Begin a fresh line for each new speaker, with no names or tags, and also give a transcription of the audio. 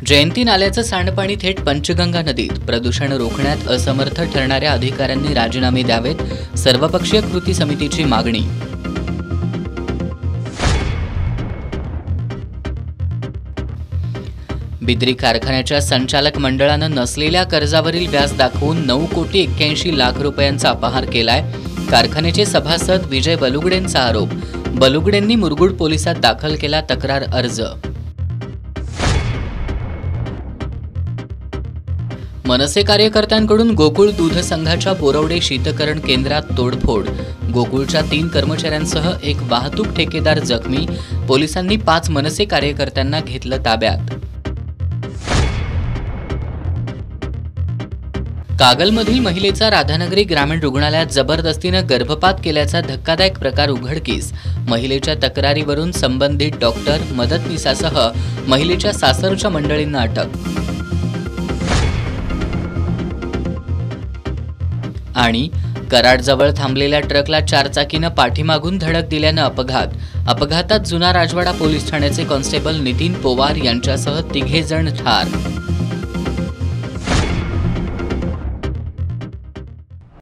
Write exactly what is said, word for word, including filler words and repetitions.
जयंती नाल्याचं सांडपाणी थेट पंचगंगा नदीत. प्रदूषण रोखण्यात असमर्थ ठरणाऱ्या अधिकाऱ्यांनी राजीनामे द्यावेत. सर्वपक्षीय कृती समितीची मागणी. बिद्री कारखान्याच्या संचालक मंडळानं नसलेल्या कर्जावरील व्याज दाखवून नऊ कोटी एक्क्याऐंशी लाख रुपयांचा अपहार केलाय. कारखान्याचे सभासद विजय बलुगडेंचा आरोप. बलुगडेंनी मुरगुड पोलिसात दाखल केला तक्रार अर्ज. मनसे कार्यकर्त्यांकडून गोकुळ दूध संघाच्या बोरवडे शीतकरण केंद्रात तोडफोड. गोकुळच्या तीन कर्मचाऱ्यांसह एक वाहतूक ठेकेदार जखमी. पोलिसांनी पाच मनसे कार्यकर्त्यांना घेतलं ताब्यात. कागलमधील महिलेचा राधानगरी ग्रामीण रुग्णालयात जबरदस्तीनं गर्भपात केल्याचा धक्कादायक प्रकार उघडकीस. महिलेच्या तक्रारीवरून संबंधित डॉक्टर, मदतनीसासह महिलेच्या सासरच्या मंडळींना अटक. आणि कराडजवळ थांबलेल्या ट्रकला चारचाकीनं पाठीमागून धडक दिल्यानं अपघात. अपघातात जुना राजवाडा पोलीस ठाण्याचे कॉन्स्टेबल नितीन पोवार यांच्यासह तिघे जण ठार.